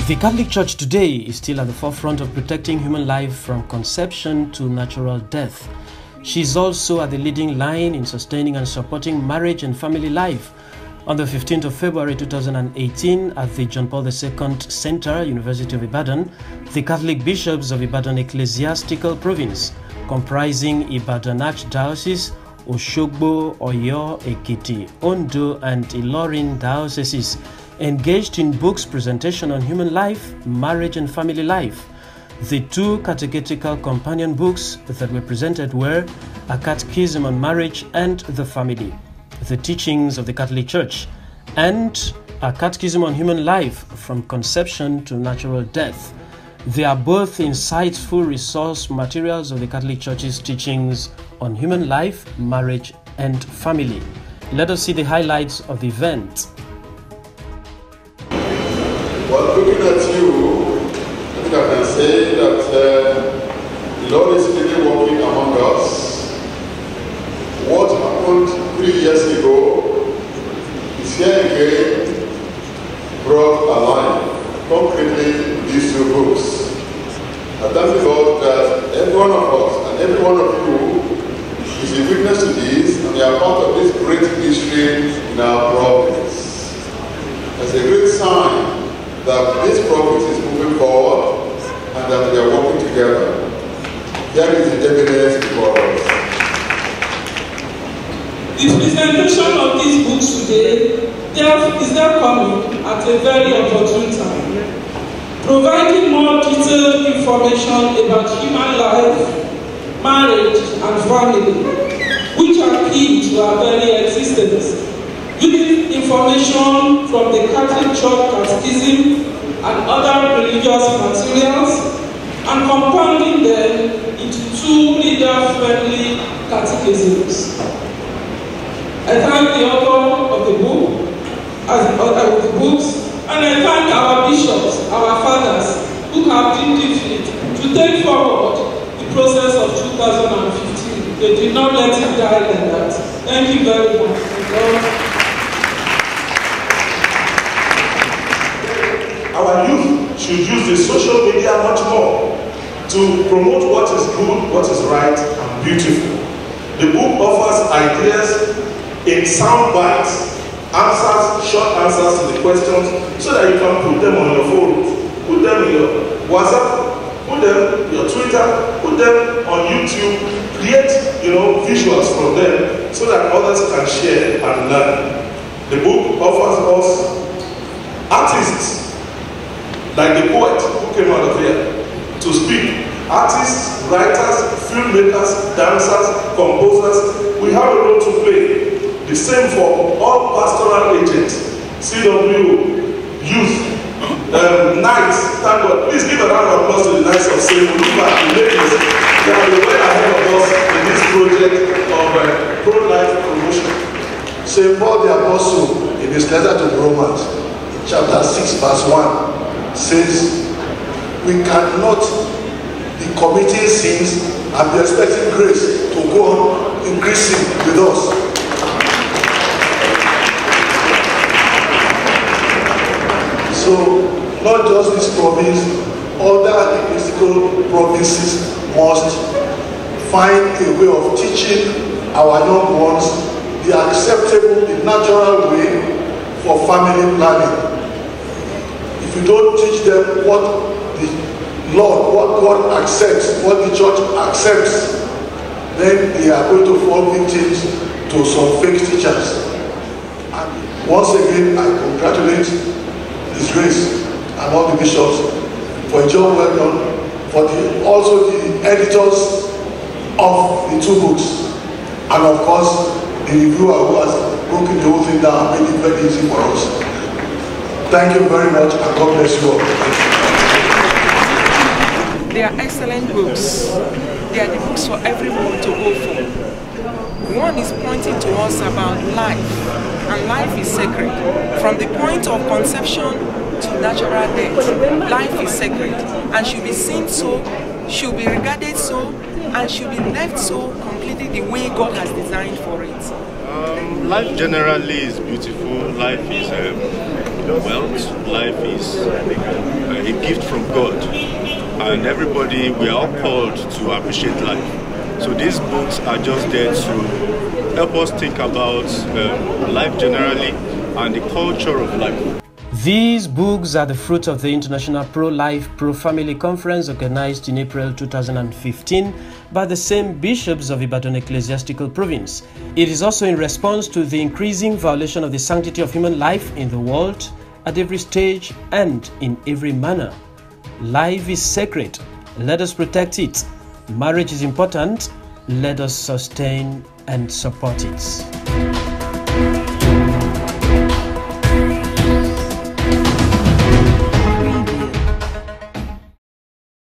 The Catholic Church today is still at the forefront of protecting human life from conception to natural death. She is also at the leading line in sustaining and supporting marriage and family life. On the 15th of February 2018, at the John Paul II Center, University of Ibadan, the Catholic Bishops of Ibadan Ecclesiastical Province, comprising Ibadan Archdiocese, Oshogbo, Oyo, Ekiti, Ondo, and Ilorin dioceses, engaged in books presentation on human life, marriage and family life. The two catechetical companion books that were presented were A Catechism on Marriage and the Family, The Teachings of the Catholic Church, and A Catechism on Human Life from Conception to Natural Death. They are both insightful resource materials of the Catholic Church's teachings on human life, marriage and family. Let us see the highlights of the event. Well, looking at you, I think I can say that the Lord is really working among us. What happened 3 years ago is here again, brought alive, concretely these two books. I thank the Lord that every one of us and every one of you is a witness to this, and we are part of this great history in our province. It's a great sign that this province is moving forward and that we are working together. Here is the evidence before us. The presentation of these books today is now coming at a very opportune time, providing more detailed information about human life, marriage and family, which are key to our very existence. Using information from the Catholic Church Catechism and other religious materials, and compounding them into two leader-friendly catechisms. I thank the author of the book, of the books, and I thank our bishops, our fathers, who have deemed it fit to take forward the process of 2015. They did not let it die like that. Thank you very much. Our youth should use the social media much more to promote what is good, what is right, and beautiful. The book offers ideas in sound bites, answers, short answers to the questions, so that you can put them on your phone, put them in your WhatsApp, put them in your Twitter, put them on YouTube, create visuals from them so that others can share and learn. The book offers us artists, like the poet who came out of here to speak. Artists, writers, filmmakers, dancers, composers, we have a role to play. The same for all pastoral agents, CW, youth, knights, thank God. Please give a round of applause to the Knights of St. Luca, the ladies. They are way ahead of us in this project of Prolife promotion. St. Paul the Apostle, in his letter to the Romans, chapter 6, verse 1, says we cannot be committing sins and be expecting grace to go on increasing with us. So, not just this province, other ecclesiastical provinces must find a way of teaching our young ones the acceptable, the natural way for family planning. If you don't teach them what the Lord, what God accepts, what the church accepts, then they are going to fall victims to some fake teachers. And once again, I congratulate His Grace and all the bishops for a job well done, for also the editors of the two books, and of course the reviewer who has broken the whole thing down and made it very easy for us. Thank you very much, and God bless you all. They are excellent books. They are the books for everyone to go for. One is pointing to us about life, and life is sacred. From the point of conception to natural death, life is sacred and should be seen so, should be regarded so, and should be left so completely the way God has designed for it. Life generally is beautiful. Life is wealth. Life is a gift from God, and everybody, we are all called to appreciate life. So these books are just there to help us think about life generally and the culture of life. These books are the fruit of the International Pro-Life, Pro-Family Conference organized in April 2015 by the same bishops of Ibadan Ecclesiastical Province. It is also in response to the increasing violation of the sanctity of human life in the world at every stage and in every manner. Life is sacred. Let us protect it. Marriage is important. Let us sustain and support it.